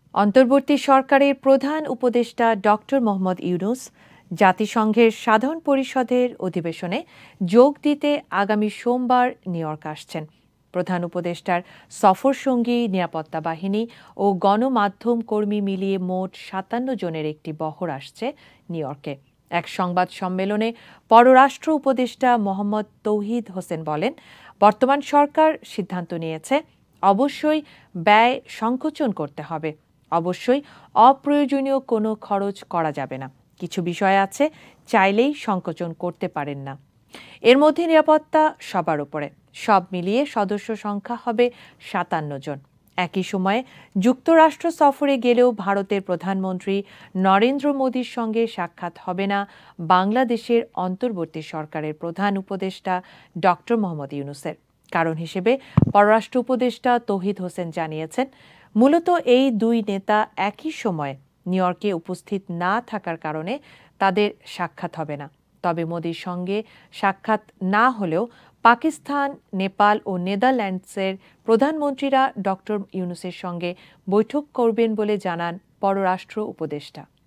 অন্তর্বর্তী সরকারের প্রধান উপদেষ্টা ডক্টর মোহাম্মদ ইউনূস জাতিসংঘের সাধারণ পরিষদের অধিবেশনে যোগ দিতে আগামী সোমবার নিউ ইয়র্ক আসছেন। প্রধান উপদেষ্টার সফরসঙ্গী, নিরাপত্তা বাহিনী ও গণমাধ্যম কর্মী মিলিয়ে মোট ৫৭ জনের একটি বহর আসছে নিউ ইয়র্কে। এক সংবাদ সম্মেলনে পররাষ্ট্র উপদেষ্টা মোহাম্মদ তৌহিদ হোসেন বলেন, বর্তমান সরকার সিদ্ধান্ত নিয়েছে অবশ্যই ব্যয় সংকোচন করতে হবে, অবশ্যই অপ্রয়োজনীয় কোনো খরচ করা যাবে না। কিছু বিষয় আছে চাইলেই সংকোচন করতে পারেন না। এর মধ্যে নিরাপত্তা সবার উপরে। সব মিলিয়ে সদস্য সংখ্যা হবে ৫৭ জন। একই সময়ে যুক্তরাষ্ট্র সফরে গেলেও ভারতের প্রধানমন্ত্রী নরেন্দ্র মোদীর সঙ্গে সাক্ষাৎ হবে না বাংলাদেশের অন্তর্বর্তী সরকারের প্রধান উপদেষ্টা ডক্টর মোহাম্মদ ইউনূসের। কারণ হিসেবে পররাষ্ট্র উপদেষ্টা তৌহিদ হোসেন জানিয়েছেন, মূলত এই দুই নেতা একই সময়ে নিউ ইয়র্কে উপস্থিত না থাকার কারণে তাদের সাক্ষাৎ হবে না। তবে মোদির সঙ্গে সাক্ষাৎ না হলেও পাকিস্তান, নেপাল ও নেদারল্যান্ডসের প্রধানমন্ত্রীরা ডক্টর ইউনূসের সঙ্গে বৈঠক করবেন বলে জানান পররাষ্ট্র উপদেষ্টা।